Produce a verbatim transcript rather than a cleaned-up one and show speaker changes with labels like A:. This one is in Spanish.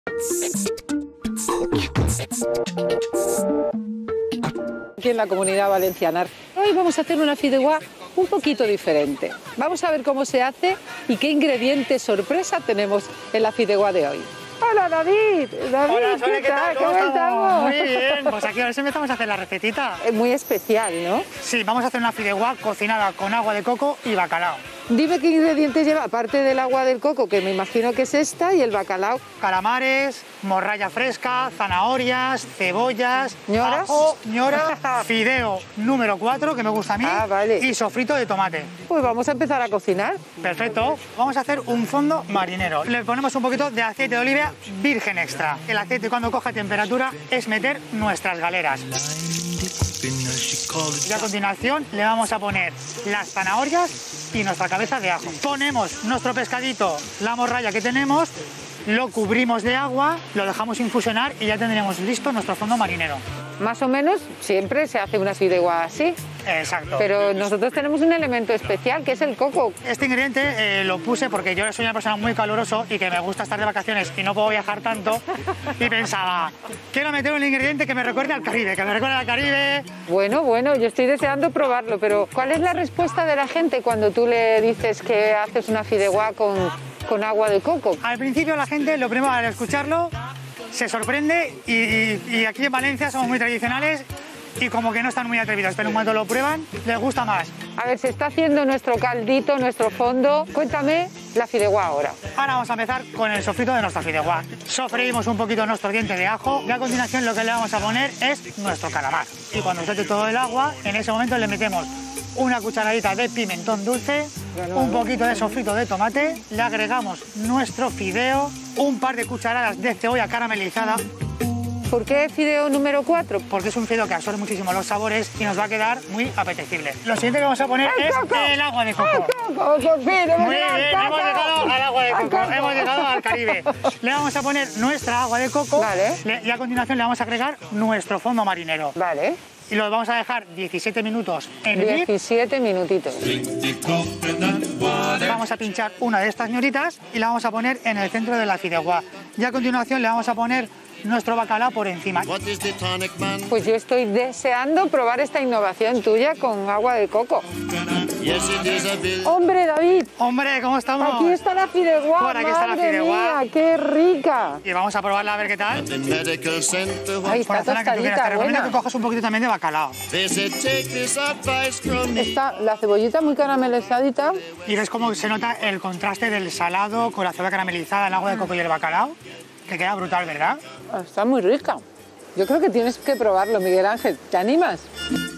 A: Aquí en la Comunidad Valenciana. Hoy vamos a hacer una fideuà un poquito diferente. Vamos a ver cómo se hace y qué ingredientes sorpresa tenemos en la fideuà de hoy. Hola David, David,
B: Hola, Sonia,
A: ¿qué,
B: ¿qué tal?
A: ¿Cómo,
B: ¿Cómo
A: estamos?
B: Muy bien, pues aquí a ver si empezamos a hacer la recetita.
A: Es muy especial, ¿no?
B: Sí, vamos a hacer una fideuà cocinada con agua de coco y bacalao.
A: Dime qué ingredientes lleva, aparte del agua del coco, que me imagino que es esta, y el bacalao.
B: Calamares, morralla fresca, zanahorias, cebollas,
A: ¿Ñoras?
B: ajo, ñora, fideo número cuatro, que me gusta a mí,
A: Ah, vale.
B: y sofrito de tomate.
A: Pues vamos a empezar a cocinar.
B: Perfecto, vamos a hacer un fondo marinero. Le ponemos un poquito de aceite de oliva virgen extra. El aceite cuando coja temperatura es meter nuestras galeras. Y a continuación le vamos a poner las zanahorias y nuestra cabeza de ajo. Ponemos nuestro pescadito, la morralla que tenemos, lo cubrimos de agua, lo dejamos infusionar y ya tendremos listo nuestro fondo marinero.
A: Más o menos siempre se hace una fideuà así,
B: Exacto.
A: pero nosotros tenemos un elemento especial que es el coco.
B: Este ingrediente eh, lo puse porque yo soy una persona muy caluroso y que me gusta estar de vacaciones y no puedo viajar tanto. Y pensaba, quiero meter un ingrediente que me recuerde al Caribe, que me recuerde al Caribe.
A: Bueno, bueno, yo estoy deseando probarlo, pero ¿cuál es la respuesta de la gente cuando tú le dices que haces una fideuà con, con agua de coco?
B: Al principio la gente, lo primero al escucharlo, se sorprende y, y, y aquí en Valencia somos muy tradicionales y como que no están muy atrevidos, pero en cuanto lo prueban les gusta más.
A: A ver, se está haciendo nuestro caldito, nuestro fondo. Cuéntame la fideuà ahora.
B: Ahora vamos a empezar con el sofrito de nuestra fideuà. Sofreímos un poquito nuestros dientes de ajo y a continuación lo que le vamos a poner es nuestro calamar. Y cuando suelte todo el agua, en ese momento le metemos una cucharadita de pimentón dulce, un poquito de sofrito de tomate, le agregamos nuestro fideo, un par de cucharadas de cebolla caramelizada,
A: ¿Por qué fideo número cuatro?
B: porque es un fideo que absorbe muchísimo los sabores y nos va a quedar muy apetecible. Lo siguiente que vamos a poner
A: ¡El
B: es
A: coco!
B: el agua de coco.
A: ¡El coco, por fin! ¡Hemos
B: Muy
A: llegado
B: bien,
A: al
B: hemos
A: coco!
B: llegado al agua de
A: ¡Al
B: coco,
A: coco!
B: hemos llegado al Caribe. Le vamos a poner nuestra agua de coco
A: Vale.
B: le- y a continuación le vamos a agregar nuestro fondo marinero.
A: Vale,
B: Y lo vamos a dejar diecisiete minutos en hervir.
A: diecisiete minutitos.
B: Vamos a pinchar una de estas ñoritas y la vamos a poner en el centro de la fideuà. Y a continuación le vamos a poner nuestro bacalao por encima.
A: Pues yo estoy deseando probar esta innovación tuya con agua de coco. ¡Hombre, David!
B: Hombre, ¿cómo estamos?
A: Aquí está la fideuà,
B: Por aquí está la
A: madre
B: fideuà.
A: mía, ¡qué rica!
B: Y vamos a probarla a ver qué tal.
A: Ay,
B: Por
A: está
B: la zona que tú quieras. Te
A: tostadita,
B: recomiendo que
A: buena.
B: cojas un poquito también de bacalao.
A: Está la cebollita muy caramelizadita.
B: Y ves cómo se nota el contraste del salado con la cebolla caramelizada, el agua de coco y el bacalao. Que queda brutal, ¿verdad?
A: Está muy rica. Yo creo que tienes que probarlo, Miguel Ángel. ¿Te animas?